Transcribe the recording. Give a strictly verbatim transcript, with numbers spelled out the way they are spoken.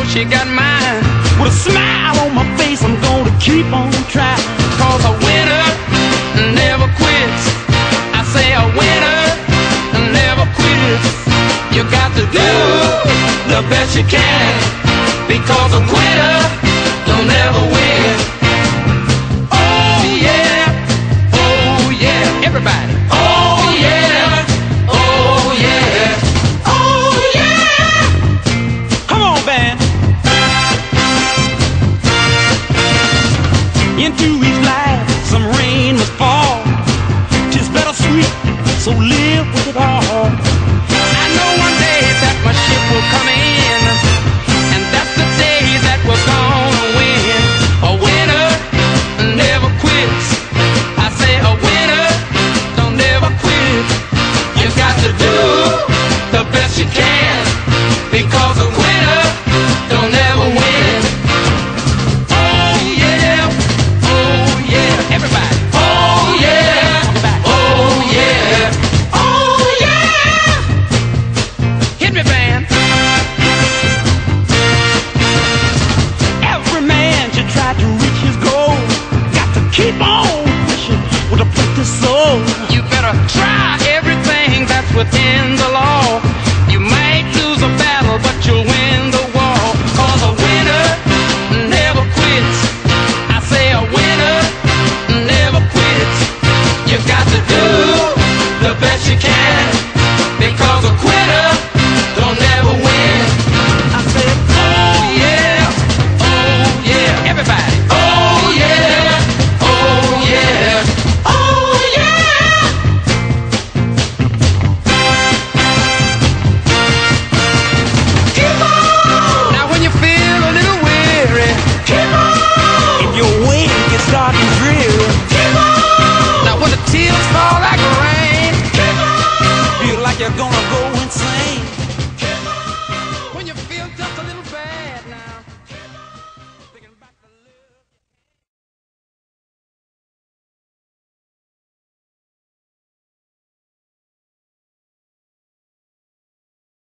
she got mine. With a smile on my face, I'm gonna keep on trying. Cause a winner never quits. I say a winner never quits. You got to do the best you can, because a quitter don't never win. Oh yeah, oh yeah, everybody. Oh yeah, oh yeah, oh yeah. Come on, band. Into each life some rain must fall. 'Tis bittersweet, so live with it all. I know one day that my ship will come in, and that's the day that we're gonna win. A winner never quits. I say a winner don't never quit. You got to do the best you can, because a winner don't never win. Oh yeah, oh yeah, everybody. Oh yeah, oh yeah, oh yeah. Hit me, band. Every man should try to reach his goal. Got to keep on pushing with a practice soul. You better try everything that's within the law. You might lose a battle, but you'll win the war. Cause a winner never quits. I say a winner never quits. You've got to do the best you can, because a quitter don't never win. I said, Oh yeah, oh yeah, everybody. Oh yeah, oh yeah, oh yeah. Keep on. Now when you feel a little weary, keep on. if your way gets dark and dreary, Keep on. Now when the tears fall like rain,